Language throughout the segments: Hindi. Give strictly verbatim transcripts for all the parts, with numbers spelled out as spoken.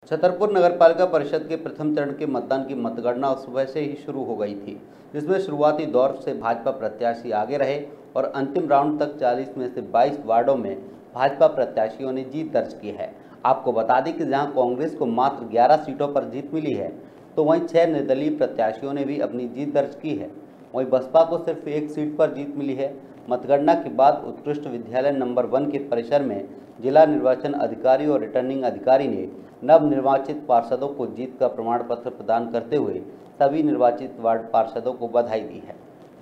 छतरपुर नगरपालिका परिषद के प्रथम चरण के मतदान की मतगणना सुबह से ही शुरू हो गई थी, जिसमें शुरुआती दौर से भाजपा प्रत्याशी आगे रहे और अंतिम राउंड तक चालीस में से बाईस वार्डों में भाजपा प्रत्याशियों ने जीत दर्ज की है। आपको बता दें कि जहां कांग्रेस को मात्र ग्यारह सीटों पर जीत मिली है, तो वहीं छह निर्दलीय प्रत्याशियों ने भी अपनी जीत दर्ज की है। वहीं बसपा को सिर्फ एक सीट पर जीत मिली है। मतगणना के बाद उत्कृष्ट विद्यालय नंबर वन के परिसर में जिला निर्वाचन अधिकारी और रिटर्निंग अधिकारी ने नवनिर्वाचित पार्षदों को जीत का प्रमाण पत्र प्रदान करते हुए सभी निर्वाचित वार्ड पार्षदों को बधाई दी है।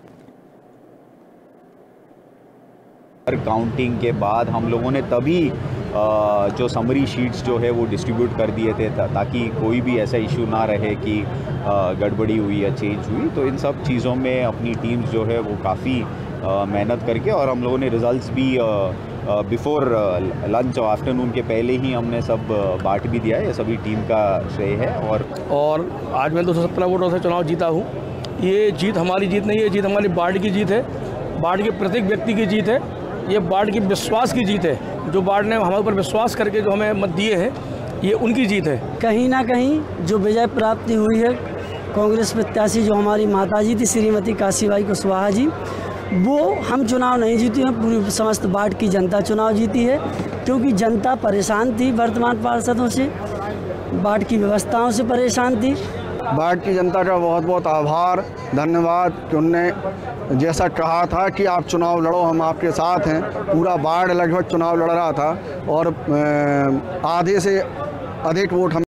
काउंटिंग के बाद हम लोगों ने तभी जो समरी शीट्स जो है वो डिस्ट्रीब्यूट कर दिए थे ताकि कोई भी ऐसा इशू ना रहे कि गड़बड़ी हुई या चेंज हुई। तो इन सब चीज़ों में अपनी टीम्स जो है वो काफ़ी मेहनत करके, और हम लोगों ने रिजल्ट्स भी बिफोर लंच और आफ्टरनून के पहले ही हमने सब बांट भी दिया है। ये सभी टीम का श्रेय है। और और आज मैं दो सौ सत्रह वोटों से चुनाव जीता हूँ। ये जीत हमारी जीत नहीं है, जीत हमारी वार्ड की जीत है, वार्ड के प्रत्येक व्यक्ति की जीत है। ये वार्ड की विश्वास की जीत है। जो वार्ड ने हमारे ऊपर विश्वास करके जो हमें मत दिए हैं, ये उनकी जीत है। कहीं ना कहीं जो विजय प्राप्ति हुई है, कांग्रेस प्रत्याशी जो हमारी माताजी थी श्रीमती काशीबाई कुशवाहा जी, वो हम चुनाव नहीं जीती हैं, पूरी समस्त वार्ड की जनता चुनाव जीती है। क्योंकि जनता परेशान थी वर्तमान पार्षदों से, वार्ड की व्यवस्थाओं से परेशान थी। वार्ड की जनता का बहुत बहुत आभार, धन्यवाद कि उनने जैसा कहा था कि आप चुनाव लड़ो, हम आपके साथ हैं। पूरा वार्ड लगभग चुनाव लड़ रहा था और आधे से अधिक वोट हम